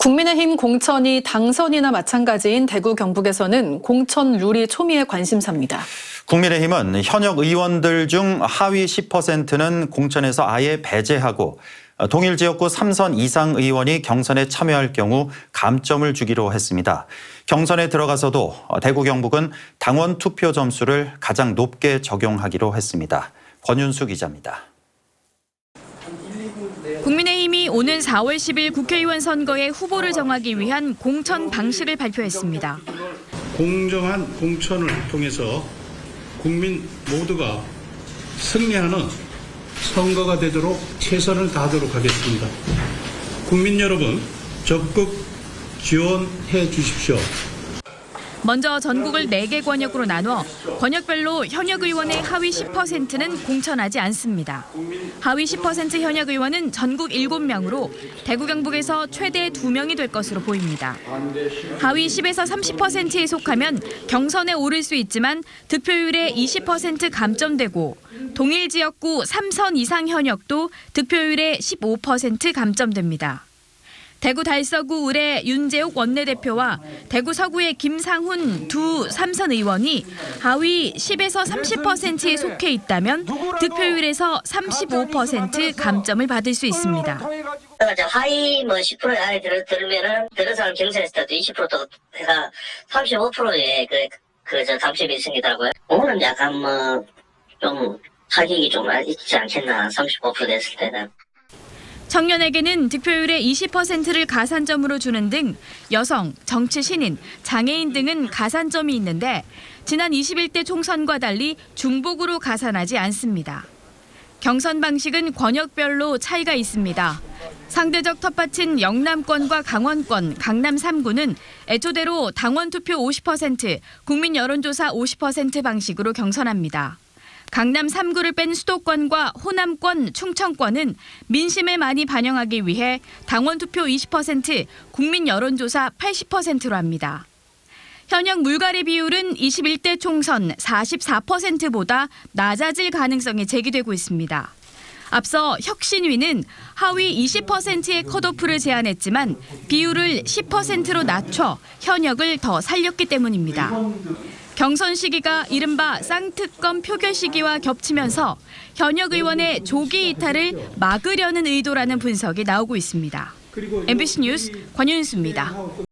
국민의힘 공천이 당선이나 마찬가지인 대구 경북에서는 공천 룰이 초미의 관심사입니다. 국민의힘은 현역 의원들 중 하위 10%는 공천에서 아예 배제하고 동일 지역구 3선 이상 의원이 경선에 참여할 경우 감점을 주기로 했습니다. 경선에 들어가서도 대구 경북은 당원 투표 점수를 가장 높게 적용하기로 했습니다. 권윤수 기자입니다. 국민의힘이 오는 4월 10일 국회의원 선거에 후보를 정하기 위한 공천 방식을 발표했습니다. 공정한 공천을 통해서 국민 모두가 승리하는 선거가 되도록 최선을 다하도록 하겠습니다. 국민 여러분 적극 지원해 주십시오. 먼저 전국을 4개 권역으로 나눠 권역별로 현역 의원의 하위 10%는 공천하지 않습니다. 하위 10% 현역 의원은 전국 7명으로 대구 경북에서 최대 2명이 될 것으로 보입니다. 하위 10에서 30%에 속하면 경선에 오를 수 있지만 득표율에 20% 감점되고 동일 지역구 3선 이상 현역도 득표율에 15% 감점됩니다. 대구 달서구 을의 윤재욱 원내대표와 대구 서구의 김상훈 두 3선 의원이 하위 10에서 30%에 속해 있다면 득표율에서 35% 감점을 받을 수 있습니다. 하위 10% 안에 들은 사람 경선했을 때도 20%도 해가 35%의 감점이 생기더라고요. 오늘은 약간 좀 타격이 좀 있지 않겠나, 35% 됐을 때는. 청년에게는 득표율의 20%를 가산점으로 주는 등 여성, 정치 신인, 장애인 등은 가산점이 있는데 지난 21대 총선과 달리 중복으로 가산하지 않습니다. 경선 방식은 권역별로 차이가 있습니다. 상대적 텃밭인 영남권과 강원권, 강남 3구는 애초대로 당원 투표 50%, 국민 여론조사 50% 방식으로 경선합니다. 강남 3구를 뺀 수도권과 호남권, 충청권은 민심을 많이 반영하기 위해 당원 투표 20%, 국민 여론조사 80%로 합니다. 현역 물갈이 비율은 21대 총선 44%보다 낮아질 가능성이 제기되고 있습니다. 앞서 혁신위는 하위 20%의 컷오프를 제안했지만 비율을 10%로 낮춰 현역을 더 살렸기 때문입니다. 경선 시기가 이른바 쌍특검 표결 시기와 겹치면서 현역 의원의 조기 이탈을 막으려는 의도라는 분석이 나오고 있습니다. MBC 뉴스 권윤수입니다.